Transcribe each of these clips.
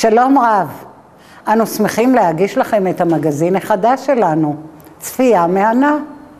שלום רב, אנו שמחים להגיש לכם את המגזין החדש שלנו, צפייה מהנה.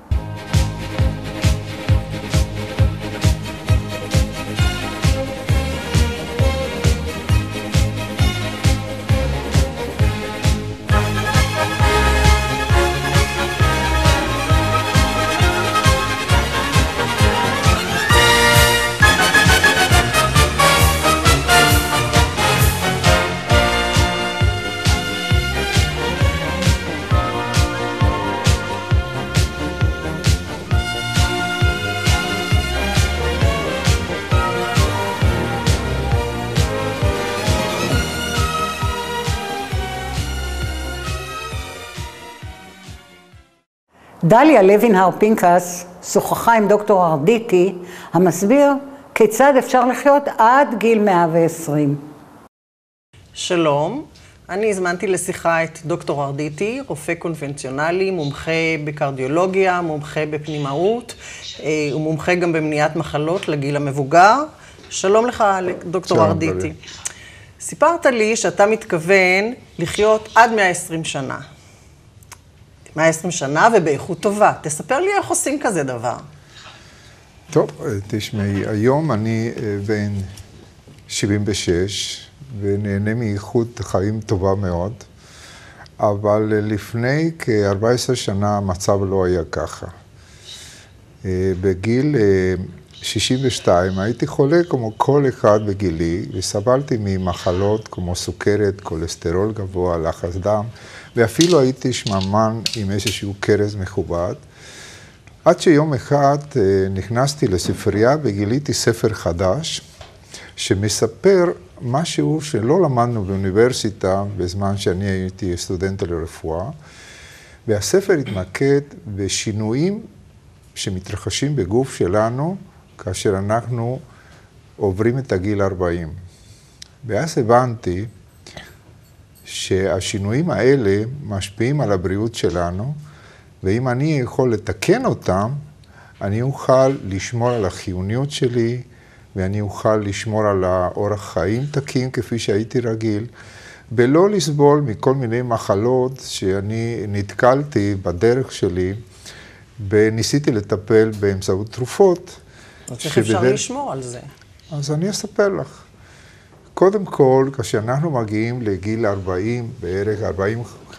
דליה לוינהר פינקס שוחחה עם דוקטור ארדיטי, המסביר כיצד אפשר לחיות עד גיל 120. שלום, אני הזמנתי לשיחה את דוקטור ארדיטי, רופא קונבנציונלי, מומחה בקרדיולוגיה, מומחה בפנימאות, ומומחה גם במניעת מחלות לגיל המבוגר. שלום לך, דוקטור ארדיטי. סיפרת לי שאתה מתכוון לחיות עד 120 שנה. 120 שנה ובאיכות טובה. תספר לי איך עושים כזה דבר. טוב, תשמעי, היום אני בן 76 ונהנה מאיכות חיים טובה מאוד, אבל לפני כ-14 שנה המצב לא היה ככה. בגיל 62 הייתי חולה כמו כל אחד בגילי, וסבלתי ממחלות כמו סוכרת, כולסטרול גבוה, לחץ דם, ואפילו הייתי שממן עם איזשהו קרס מכובד. עד שיום אחד נכנסתי לספרייה וגיליתי ספר חדש, שמספר משהו שלא למדנו באוניברסיטה בזמן שאני הייתי סטודנט לרפואה, והספר התמקד בשינויים שמתרחשים בגוף שלנו, כאשר אנחנו עוברים את הגיל 40. ואז הבנתי שהשינויים האלה משפיעים על הבריאות שלנו, ואם אני יכול לתקן אותם, אני אוכל לשמור על החיוניות שלי, ואני אוכל לשמור על האורח חיים תקין כפי שהייתי רגיל, ולא לסבול מכל מיני מחלות שאני נתקלתי בדרך שלי, וניסיתי לטפל באמצעות תרופות. אז איך אפשר לשמור על זה? אז אני אספר לך. קודם כל, כשאנחנו מגיעים לגיל 40, בערך 40-50,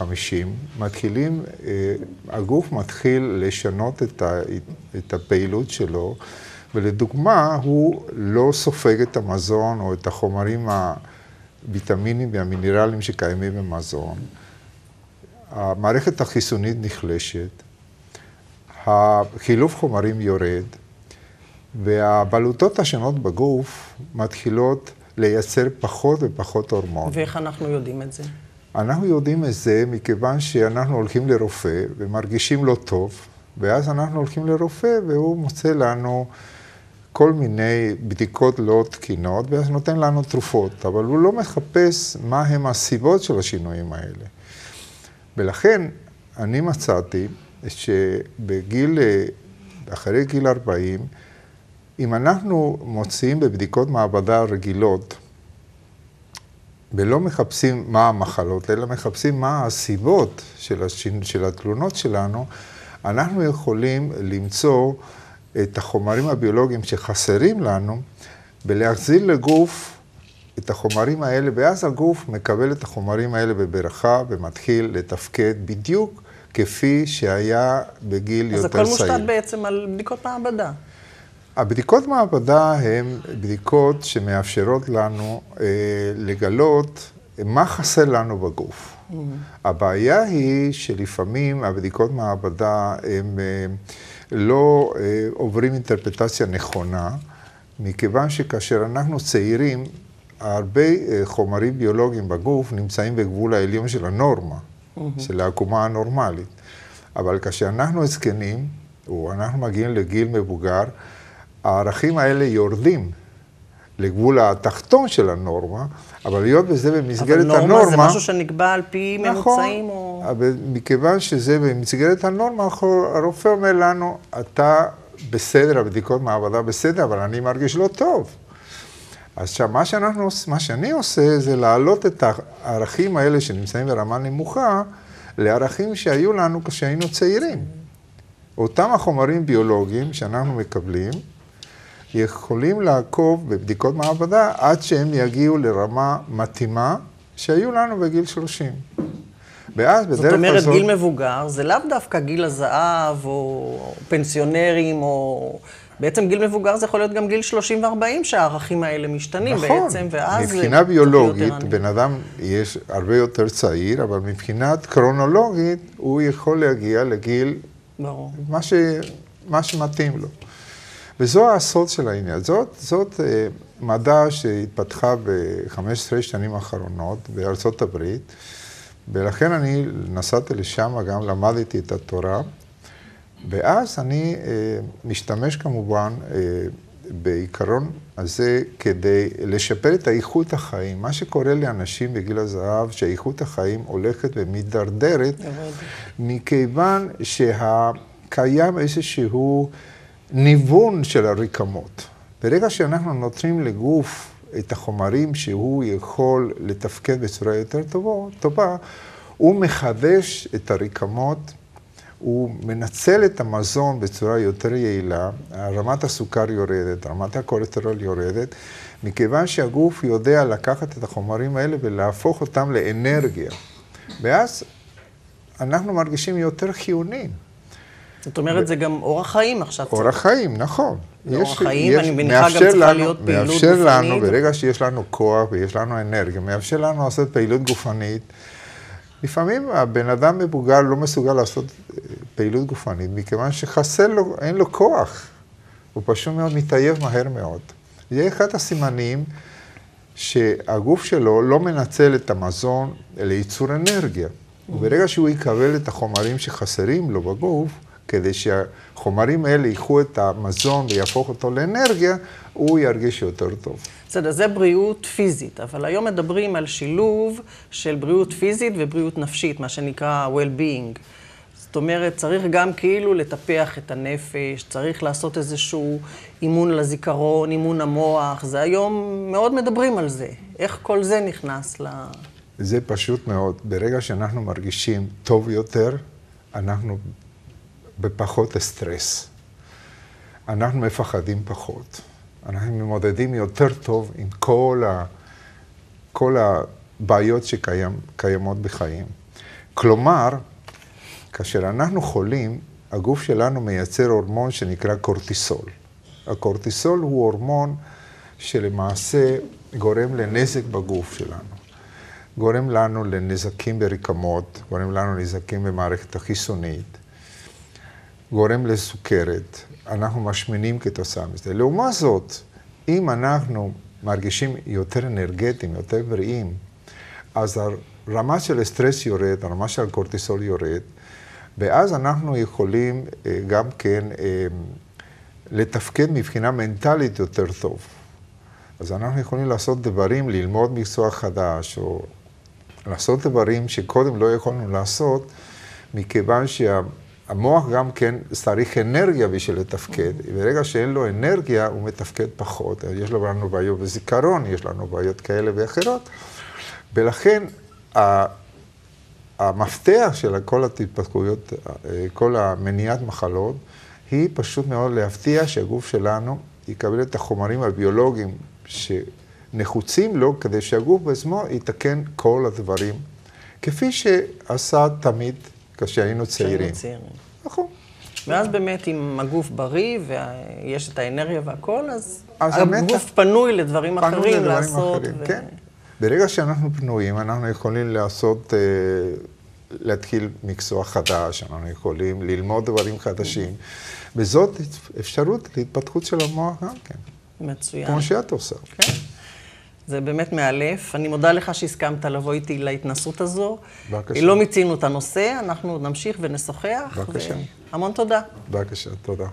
הגוף מתחיל לשנות את הפעילות שלו, ולדוגמה, הוא לא סופג את המזון או את החומרים הוויטמינים והמינרלים שקיימים במזון. המערכת החיסונית נחלשת, החילוף חומרים יורד, והבלוטות השונות בגוף מתחילות לייצר פחות ופחות הורמון. ואיך אנחנו יודעים את זה? אנחנו יודעים את זה מכיוון שאנחנו הולכים לרופא ומרגישים לא טוב, ואז אנחנו הולכים לרופא והוא מוצא לנו כל מיני בדיקות לא תקינות, ואז נותן לנו תרופות, אבל הוא לא מחפש מה הם הסיבות של השינויים האלה. ולכן אני מצאתי אחרי גיל 40, אם אנחנו מוצאים בבדיקות מעבדה רגילות, ולא מחפשים מה המחלות, אלא מחפשים מה הסיבות של התלונות שלנו, אנחנו יכולים למצוא את החומרים הביולוגיים שחסרים לנו, ולהחזיר לגוף את החומרים האלה, ואז הגוף מקבל את החומרים האלה בברכה, ומתחיל לתפקד בדיוק כפי שהיה בגיל יותר צעיר. אז הכל מושתת בעצם על בדיקות מעבדה. הבדיקות מעבדה הן בדיקות שמאפשרות לנו לגלות מה חסר לנו בגוף. הבעיה היא שלפעמים הבדיקות מעבדה הם לא עוברים אינטרפרטציה נכונה, מכיוון שכאשר אנחנו צעירים, הרבה חומרים ביולוגיים בגוף נמצאים בגבול העליון של הנורמה, של העקומה הנורמלית. אבל כאשר אנחנו זקנים, או אנחנו מגיעים לגיל מבוגר, הערכים האלה יורדים לגבול התחתון של הנורמה, אבל להיות בזה במסגרת הנורמה... אבל נורמה זה משהו שנקבע על פי ממוצעים או... נכון, אבל מכיוון שזה במסגרת הנורמה, הרופא אומר לנו, אתה בסדר, הבדיקות מעבדה בסדר, אבל אני מרגיש לא טוב. אז עכשיו, מה שאני עושה זה להעלות את הערכים האלה שנמצאים ברמה נמוכה, לערכים שהיו לנו כשהיינו צעירים. אותם החומרים ביולוגיים שאנחנו מקבלים, יכולים לעקוב בבדיקות מעבדה עד שהם יגיעו לרמה מתאימה שהיו לנו בגיל 30. ואז בדרך זאת אומרת, הזאת... גיל מבוגר, זה לאו דווקא גיל הזהב או פנסיונרים או... בעצם גיל מבוגר זה יכול להיות גם גיל 30 ו-40 שהערכים האלה משתנים בעצם, ואז... מבחינה ביולוגית, בן אדם יש הרבה יותר צעיר, אבל מבחינת קרונולוגית, הוא יכול להגיע לגיל... ברור. מה שמתאים לו. וזו הסוד של העניין. זאת מדע שהתפתחה ב-15 שנים האחרונות בארצות הברית, ולכן אני נסעתי לשם, גם למדתי את התורה, ואז אני משתמש כמובן בעיקרון הזה כדי לשפר את איכות החיים. מה שקורה לאנשים בגיל הזהב, שאיכות החיים הולכת ומתדרדרת, מכיוון שקיים איזשהו ניוון של הרקמות. ברגע שאנחנו נותנים לגוף את החומרים שהוא יכול לתפקד בצורה יותר טובה, הוא מחדש את הרקמות, הוא מנצל את המזון בצורה יותר יעילה, רמת הסוכר יורדת, רמת הכולסטרול יורדת, מכיוון שהגוף יודע לקחת את החומרים האלה ולהפוך אותם לאנרגיה. ואז אנחנו מרגישים יותר חיוניים. זאת אומרת, זה גם אורח חיים עכשיו. אורח חיים, נכון. אורח חיים, אני מניחה גם צריכה להיות פעילות גופנית. מאפשר לנו, ברגע שיש לנו כוח ויש לנו אנרגיה, מאפשר לנו לעשות פעילות גופנית. לפעמים הבן אדם מבוגר לא מסוגל לעשות פעילות גופנית, מכיוון שחסר לו, אין לו כוח. הוא פשוט מאוד מתעייף מהר מאוד. זה אחד הסימנים שהגוף שלו לא מנצל את המזון לייצור אנרגיה. וברגע שהוא יקבל את החומרים שחסרים לו בגוף, כדי שהחומרים האלה ייקחו את המזון ויהפוך אותו לאנרגיה, הוא ירגיש יותר טוב. בסדר, זה בריאות פיזית, אבל היום מדברים על שילוב של בריאות פיזית ובריאות נפשית, מה שנקרא well-being. זאת אומרת, צריך גם כאילו לטפח את הנפש, צריך לעשות איזשהו אימון לזיכרון, אימון המוח, זה היום מאוד מדברים על זה. איך כל זה נכנס ל... זה פשוט מאוד. ברגע שאנחנו מרגישים טוב יותר, אנחנו בפחות סטרס. אנחנו מפחדים פחות. אנחנו מתמודדים יותר טוב עם כל הבעיות שקיימות בחיים. כלומר, כאשר אנחנו חולים, הגוף שלנו מייצר הורמון שנקרא קורטיסול. הקורטיסול הוא הורמון שלמעשה גורם לנזק בגוף שלנו. גורם לנו לנזקים ברקמות, גורם לנו לנזקים במערכת החיסונית, גורם לסוכרת, אנחנו משמינים כתוצאה מזה. לעומת זאת, אם אנחנו מרגישים יותר אנרגטיים, יותר בריאים, אז הרמה של הסטרס יורד, הרמה של הקורטיסול יורד, ואז אנחנו יכולים גם כן לתפקד מבחינה מנטלית יותר טוב. אז אנחנו יכולים לעשות דברים, ללמוד מקצוע חדש, או לעשות דברים שקודם לא יכולנו לעשות, מכיוון שהמוח גם כן צריך אנרגיה בשביל לתפקד. ברגע שאין לו אנרגיה, הוא מתפקד פחות. יש לנו בעיות בזיכרון, יש לנו בעיות כאלה ואחרות. ולכן, המפתח של כל ההתפתחויות, כל המניעת מחלות, היא פשוט מאוד להבטיח שהגוף שלנו יקבל את החומרים הביולוגיים שנחוצים לו, כדי שהגוף בעצמו יתקן כל הדברים, כפי שעשה תמיד כשהיינו צעירים. נכון. ואז באמת, אם הגוף בריא ויש את האנרגיה והכל, אז הגוף פנוי לדברים אחרים לעשות. כן. ברגע שאנחנו פנויים, אנחנו יכולים לעשות, להתחיל מקצוע חדש, אנחנו יכולים ללמוד דברים חדשים, וזאת אפשרות להתפתחות של המוח גם כן. מצוין. כמו שאת עושה. כן. זה באמת מאלף. אני מודה לך שהסכמת לבוא איתי להתנסות הזו. בבקשה. לא מיצינו את הנושא, אנחנו נמשיך ונשוחח. בבקשה. המון תודה. בבקשה, תודה.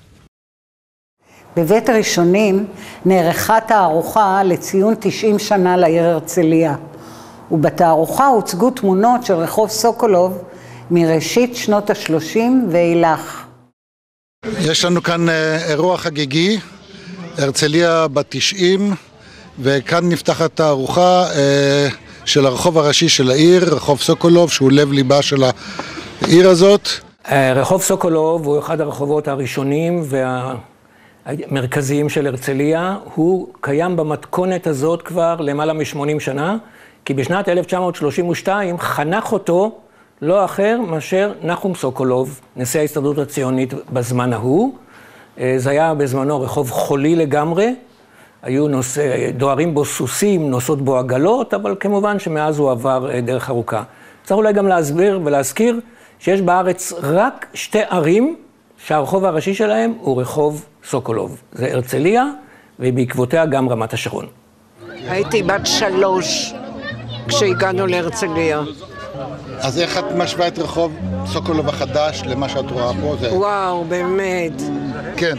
בבית הראשונים נערכה תערוכה לציון 90 שנה לעיר הרצליה, ובתערוכה הוצגו תמונות של רחוב סוקולוב מראשית שנות ה-30 ואילך. יש לנו כאן אירוע חגיגי, הרצליה בת 90, וכאן נפתחת תערוכה של הרחוב הראשי של העיר, רחוב סוקולוב, שהוא לב ליבה של העיר הזאת. רחוב סוקולוב הוא אחד הרחובות הראשונים והמרכזיים של הרצליה. הוא קיים במתכונת הזאת כבר למעלה מ-80 שנה, כי בשנת 1932 חנך אותו לא אחר מאשר נחום סוקולוב, נשיא ההסתדרות הציונית בזמן ההוא. זה היה בזמנו רחוב חולי לגמרי, היו דוהרים בו סוסים, נוסעות בו עגלות, אבל כמובן שמאז הוא עבר דרך ארוכה. צריך אולי גם להסביר ולהזכיר שיש בארץ רק 2 ערים שהרחוב הראשי שלהם הוא רחוב סוקולוב. זה הרצליה ובעקבותיה גם רמת השרון. הייתי בת 3 כשהגענו להרצליה. אז איך את משווה את רחוב סוקולוב החדש למה שאת רואה פה? וואו, באמת. כן.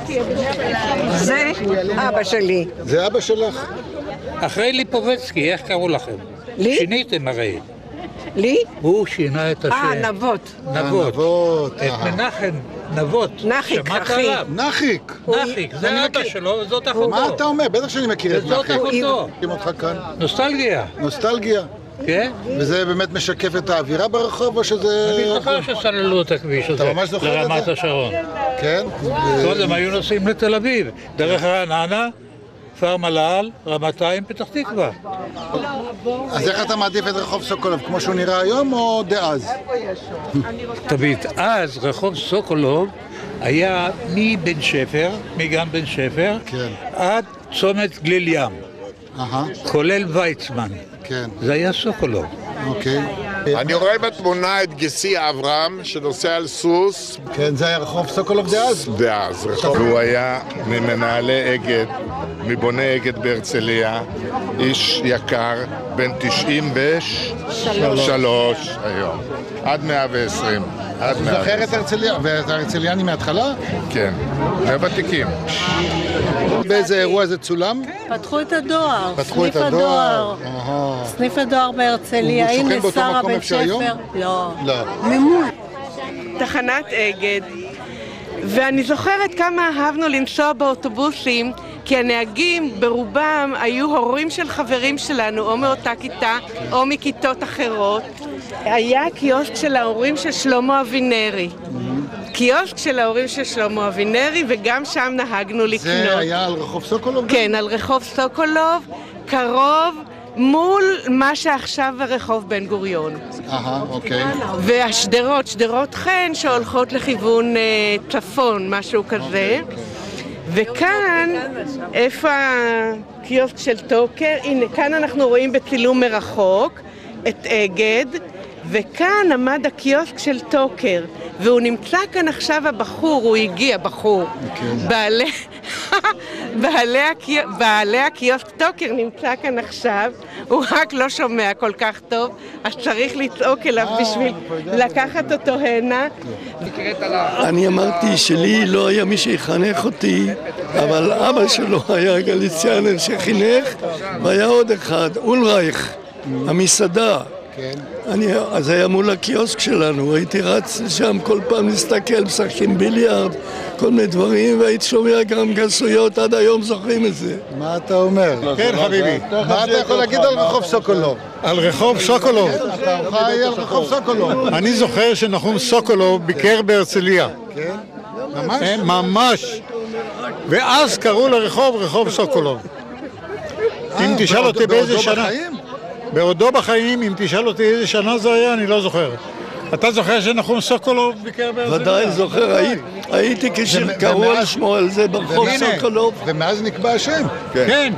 זה אבא שלי. זה אבא שלך? אחרי ליפובצקי, איך קראו לכם? לי? שיניתם הרי. לי? הוא שינה את השם. נבות. נבות. את מנחם נבות. נחיק, שמעת אחי. עליו? נחיק. נחיק, זה אבא שלו וזאת אחותו. מה אתה אומר? בטח שאני מכיר את וזאת נחיק. אחותו. עם אותך כאן. נוסטלגיה. נוסטלגיה. כן? וזה באמת משקף את האווירה ברחוב או שזה... אני זוכר שסללו את הכביש הזה. אתה ממש זוכר את זה? לרמת השרון. כן? קודם היו נוסעים לתל אביב. דרך רעננה, כפר מל"ל, רמתיים, פתח תקווה. אז איך אתה מעדיף את רחוב סוקולוב? כמו שהוא נראה היום או דאז? תביט, אז רחוב סוקולוב היה מבן שפר, מגן בן שפר, כן. עד צומת גליל ים, כולל ויצמן. כן. זה היה סוקולוב. אוקיי. אני רואה בתמונה את גיסי אברהם שנוסע על סוס. כן, זה היה רחוב סוקולוב דאז? דאז, הוא היה ממנהלי אגד, מבוני אגד בהרצליה, איש יקר, בן 93 היום, עד 120. אתה זוכר את הרצליה? ואת הרצליאני מההתחלה? כן, מהוותיקים. באיזה אירוע זה צולם? פתחו את הדואר, פתחו את סניף הדואר. הדואר. סניף הדואר בהרצליה, הוא שוכן הנה באותו שרה מקום בן איפה שהיום? שפר. לא. לא. ממול. תחנת אגד, ואני זוכרת כמה אהבנו לנסוע באוטובוסים, כי הנהגים ברובם היו הורים של חברים שלנו, או מאותה כיתה, או מכיתות אחרות. היה קיוסק של ההורים של שלמה אבינרי. קיוסק של ההורים של שלמה אבינרי, וגם שם נהגנו לקנות. זה היה על רחוב סוקולוב? כן, על רחוב סוקולוב, קרוב מול מה שעכשיו הרחוב בן גוריון. אוקיי. והשדרות, שדרות חן שהולכות לכיוון צפון, משהו כזה. וכאן, איפה הקיוסק של טוקר? הנה, כאן אנחנו רואים בצילום מרחוק את אגד, וכאן עמד הקיוסק של טוקר, והוא נמצא כאן עכשיו הבחור, הוא הגיע, בחור. בעלי הקיוסק טוקר נמצא כאן עכשיו, הוא רק לא שומע כל כך טוב, אז צריך לצעוק אליו בשביל לקחת אותו הנה. אני אמרתי שלי לא היה מי שיחנך אותי, אבל אבא שלו היה גליציאנר שחינך, והיה עוד אחד, אולרייך, המסעדה. אז היה מול הקיוסק שלנו, הייתי רץ שם כל פעם להסתכל, משחקים ביליארד, כל מיני דברים, והייתי שומע גם גסויות, עד היום זוכרים את זה. מה אתה אומר? כן, חביבי. מה אתה יכול להגיד על רחוב סוקולוב? על רחוב סוקולוב. התערוכה היא על רחוב סוקולוב. אני זוכר שנחום סוקולוב ביקר בהרצליה. כן? ממש? ממש. ואז קראו לרחוב רחוב סוקולוב. אם תשאל אותי באיזה שנה... בעודו בחיים, אם תשאל אותי איזה שנה זה היה, אני לא זוכר. אתה זוכר שנחום סוקולוב ביקר בהרצליה? ודאי זוכר, הייתי כשקראו על שמו על זה ברחוב סוקולוב. ומאז נקבע השם. כן.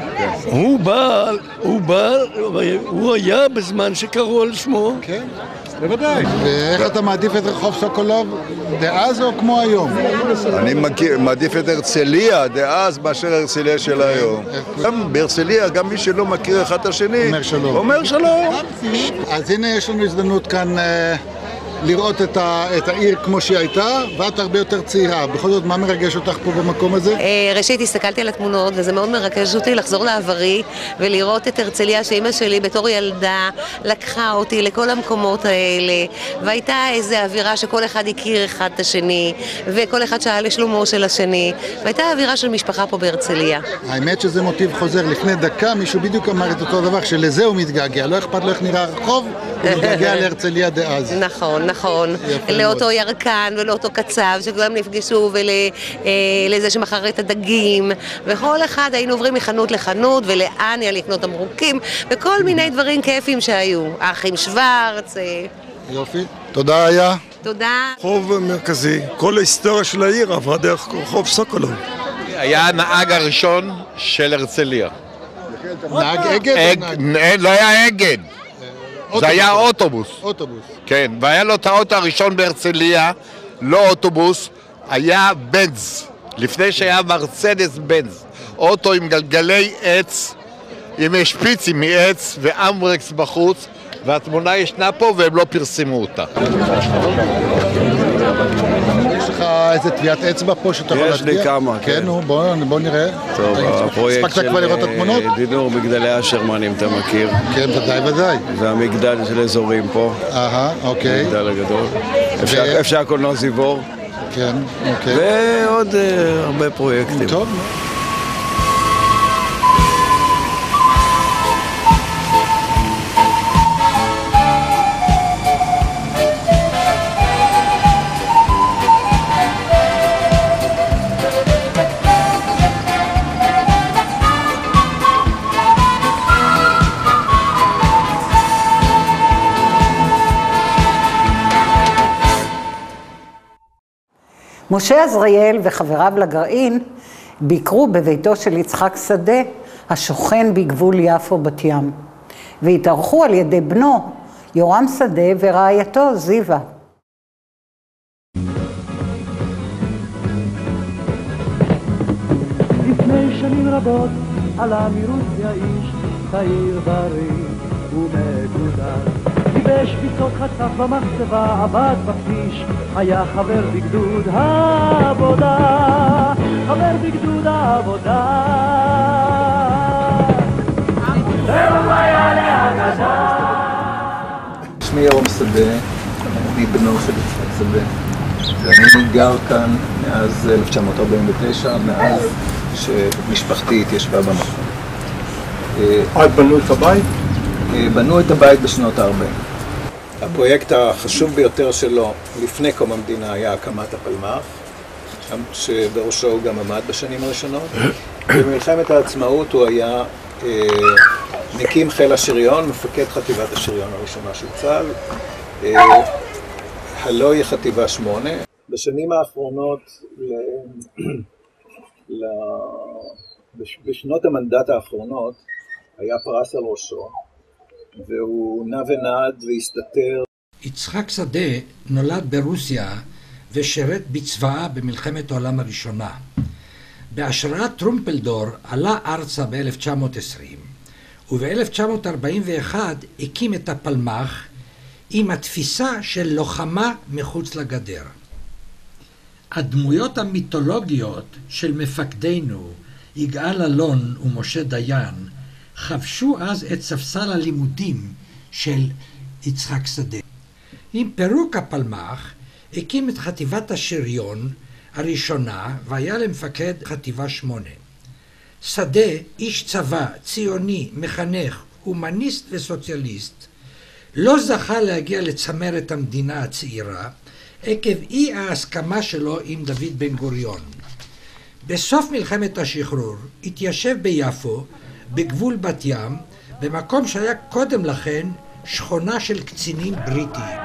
הוא היה בזמן שקראו על שמו. כן. בוודאי. ואיך אתה מעדיף את רחוב סוקולוב דאז או כמו היום? אני מעדיף את הרצליה דאז מאשר הרצליה של היום. גם בהרצליה, גם מי שלא מכיר אחד את השני, אומר שלום. אז הנה יש לנו הזדמנות כאן לראות את העיר כמו שהיא הייתה, ואת הרבה יותר צעירה. בכל זאת, מה מרגש אותך פה במקום הזה? ראשית, הסתכלתי על התמונות, וזה מאוד מרגש אותי לחזור לעברי ולראות את הרצליה שאמא שלי בתור ילדה לקחה אותי לכל המקומות האלה, והייתה איזו אווירה שכל אחד הכיר אחד את השני, וכל אחד שאל לשלומו של השני, והייתה אווירה של משפחה פה בהרצליה. האמת שזה מוטיב חוזר. לפני דקה מישהו בדיוק אמר את אותו דבר, שלזה הוא מתגעגע. לא אכפת לו איך נראה הרחוב, הוא מתגעגע להרצליה דאז. נכון, נכון. לאותו ירקן ולאותו קצב שכולם נפגשו, ולזה שמכר את הדגים, וכל אחד היינו עוברים מחנות לחנות, ולאניה לקנות תמרוקים, וכל מיני דברים כיפים שהיו. האחים שוורץ. יופי. תודה היה. תודה. רחוב מרכזי, כל ההיסטוריה של העיר עברה דרך רחוב סוקולוב. היה הנהג הראשון של הרצליה. נהג אגד? לא היה אגד. זה היה אוטובוס. אוטובוס. כן, והיה לו את האוטו הראשון בהרצליה, לא אוטובוס, היה בנז. לפני שהיה מרצדס בנז. אוטו עם גלגלי עץ, עם שפיצים מעץ ואמברקס בחוץ, והתמונה ישנה פה והם לא פרסמו אותה. יש לך איזה טביעת אצבע פה שאתה יכול להטביע? יש לי כמה, כן. כן, בוא נראה. טוב, הפרויקט הספקת כבר לראות את התמונות? דינור מגדלי השרמנים, אתה מכיר? כן, ודאי. והמגדל של אזורים פה. אוקיי. המגדל הגדול. אפשר הקולנוע זיבור. כן, אוקיי. ועוד הרבה פרויקטים. טוב. משה עזריאל וחבריו לגרעין ביקרו בביתו של יצחק שדה, השוכן בגבול יפו בת ים, והתארחו על ידי בנו יורם שדה ורעייתו זיווה. לפני שנים רבות עלה מרוסיה איש צעיר בריא ומגודל, גיבש פיצות חצף במחצבה, עבד בכביש, היה חבר בגדוד העבודה, חבר בגדוד העבודה. זהו היה להגדה. שמי יורם שדה, אני בנו של יצחק שדה, ואני גר כאן מאז 1949, מאז שמשפחתי התיישבה במקום. בנו את הבית? בנו את הבית בשנות ה-40. הפרויקט החשוב ביותר שלו לפני קום המדינה היה הקמת הפלמ"ח, שבראשו הוא גם עמד בשנים הראשונות. במלחמת העצמאות הוא היה מקים חיל השריון, מפקד חטיבת השריון הראשונה של צה"ל, הלוא היא חטיבה 8. בשנים האחרונות, בשנות המנדט האחרונות, היה פרס על ראשו, והוא נע ונעד והסתתר. יצחק שדה נולד ברוסיה ושירת בצבאה במלחמת העולם הראשונה. בהשראת טרומפלדור עלה ארצה ב-1920, וב-1941 הקים את הפלמ"ח עם התפיסה של לוחמה מחוץ לגדר. הדמויות המיתולוגיות של מפקדינו, יגאל אלון ומשה דיין, חבשו אז את ספסל הלימודים של יצחק שדה. עם פירוק הפלמ"ח הקים את חטיבת השריון הראשונה והיה למפקד חטיבה 8. שדה, איש צבא, ציוני, מחנך, הומניסט וסוציאליסט, לא זכה להגיע לצמרת המדינה הצעירה עקב אי ההסכמה שלו עם דוד בן גוריון. בסוף מלחמת השחרור התיישב ביפו בגבול בת ים, במקום שהיה קודם לכן שכונה של קצינים בריטיים.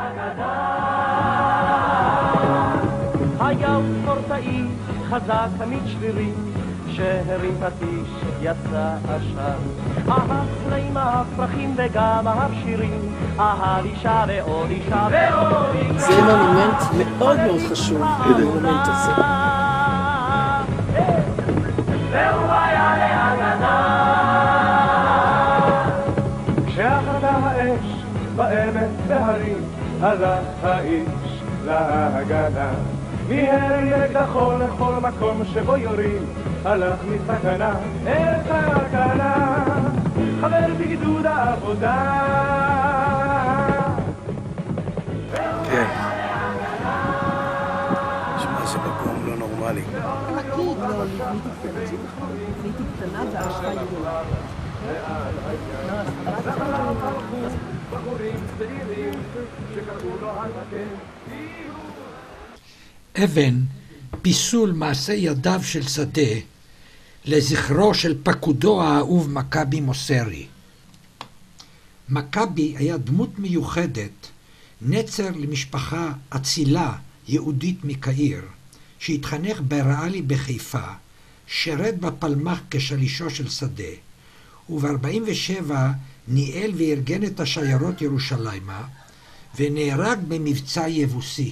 היה ספורטאי חזק תמיד שרירי, שהרים פטיש יצא עשן, אהב צלעים, אהב פרחים וגם אהב שירים, אהב אישה ועוד אישה ועוד אישה. זה מונומנט מאוד מאוד חשוב, המונומנט הזה. והוא היה להגדה. כשאחרדה האש בעמק בהרים, הלך האיש להגנה, מיהר אקדחו לכל מקום שבו יורים, הלך מסכנה אל סכנה, חבר בגדוד העבודה. כן. שמע, זה מקום לא נורמלי. אבן, פיסול מעשה ידיו של שדה, לזכרו של פקודו האהוב מכבי מוסרי. מכבי היה דמות מיוחדת, נצר למשפחה אצילה יהודית מקהיר, שהתחנך בראלי בחיפה, שרת בפלמ"ח כשלישו של שדה, וב-47 ניהל וארגן את השיירות ירושלימה, ונהרג במבצע יבוסי.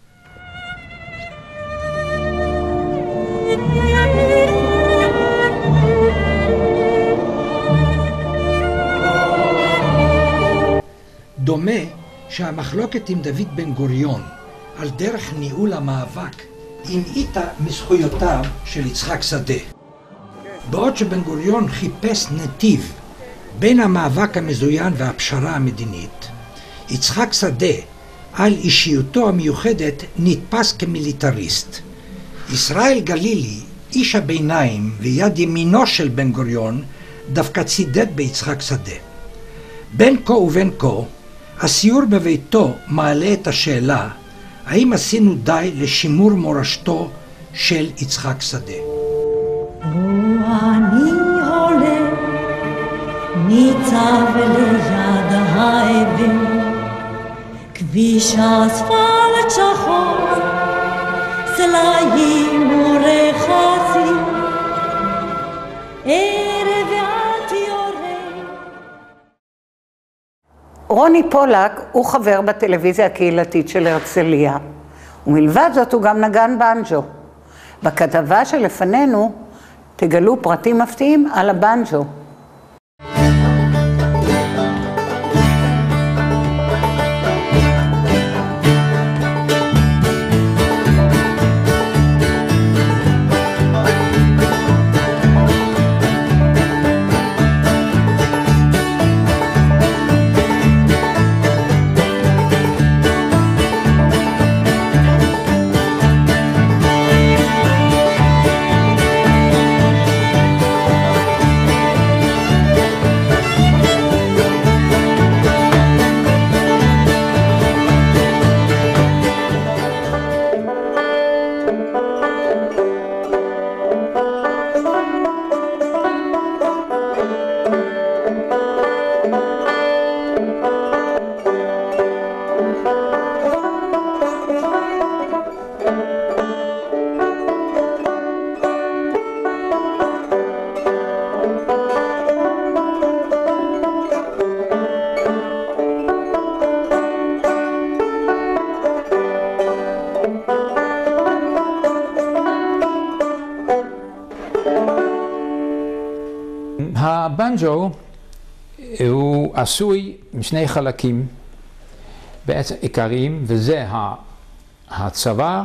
דומה שהמחלוקת עם דוד בן גוריון על דרך ניהול המאבק המעיטה מזכויותיו של יצחק שדה. בעוד שבן גוריון חיפש נתיב בין המאבק המזוין והפשרה המדינית, יצחק שדה על אישיותו המיוחדת נתפס כמיליטריסט. ישראל גלילי, איש הביניים ויד ימינו של בן גוריון, דווקא צידד ביצחק שדה. בין כה ובין כה, הסיור בביתו מעלה את השאלה, האם עשינו די לשימור מורשתו של יצחק שדה? אני הולך, ניצב ליד האבן, כביש אספלט שחור, סלעים ורחצים, ערב ואת יורד. רוני פולק הוא חבר בטלוויזיה הקהילתית של הרצליה, ומלבד זאת הוא גם נגן בנג'ו. בכתבה שלפנינו תגלו פרטים מפתיעים על הבנג'ו. הבנג'ו הוא עשוי משני חלקים בעצם עיקריים, וזה הצוואר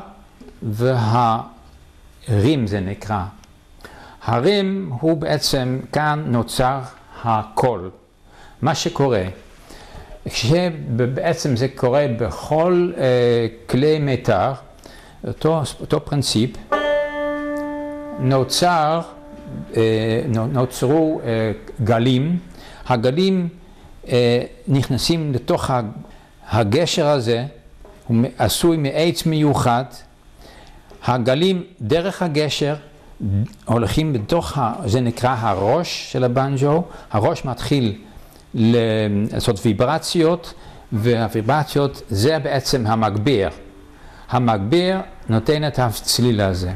והרים זה נקרא. הרים הוא בעצם, כאן נוצר הקול. מה שקורה, כשבעצם זה קורה בכל כלי מיתר, אותו פרינציפ, נוצרו גלים. הגלים נכנסים לתוך הגשר הזה, הוא עשוי מעץ מיוחד. הגלים דרך הגשר הולכים בתוך, זה נקרא הראש של הבנג'ו. הראש מתחיל לעשות ויברציות, והוויברציות זה בעצם המגביר. המגביר נותן את הצליל הזה.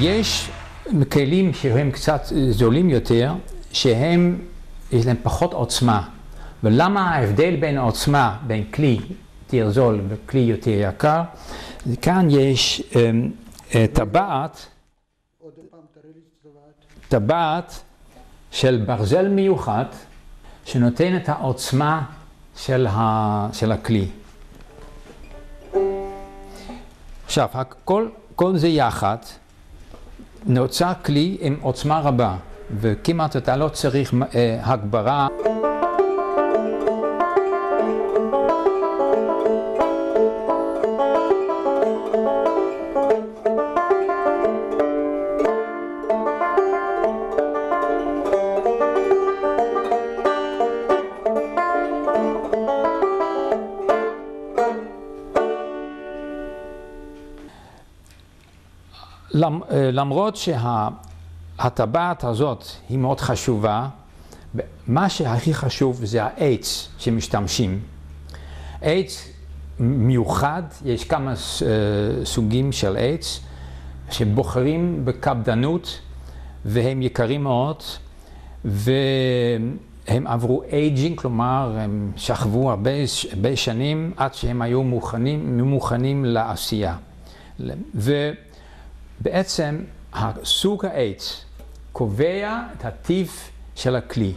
יש כלים שהם קצת זולים יותר, שהם, יש להם פחות עוצמה. ולמה ההבדל בין העוצמה, בין כלי יותר זול וכלי יותר יקר? כאן יש טבעת של ברזל מיוחד, שנותן את העוצמה של הכלי. עכשיו, כל זה יחד נוצר כלי עם עוצמה רבה, וכמעט אתה לא צריך הגברה. למרות שהטבעת הזאת היא מאוד חשובה, מה שהכי חשוב זה העץ שמשתמשים. עץ מיוחד, יש כמה סוגים של עץ שבוחרים בקפדנות והם יקרים מאוד והם עברו אייג'ינג, כלומר הם שכבו הרבה שנים עד שהם היו מוכנים לעשייה. בעצם הסוג העץ קובע את הטיב של הכלי.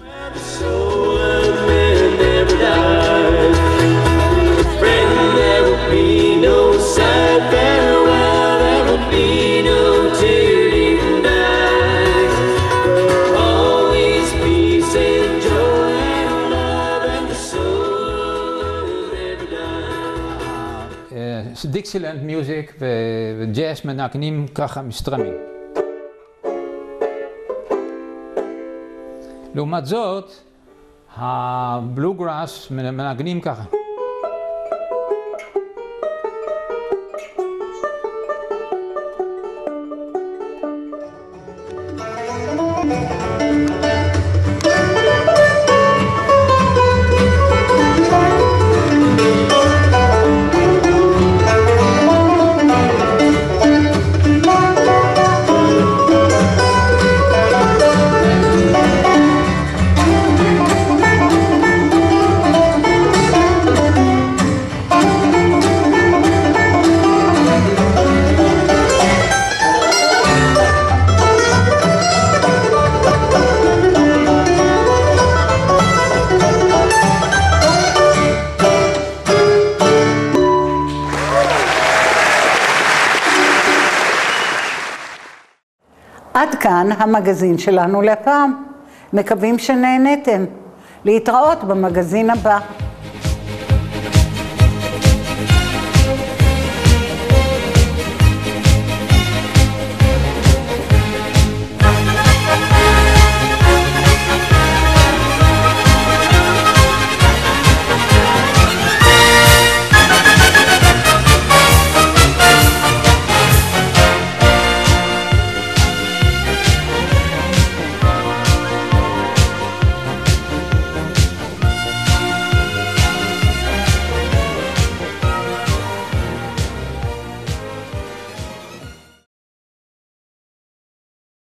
דיקסילנד מיוזיק וג'אז מנגנים ככה מסטרמים. לעומת זאת, הבלוגראס מנגנים ככה. עד כאן המגזין שלנו להפעם. מקווים שנהנתם. להתראות במגזין הבא.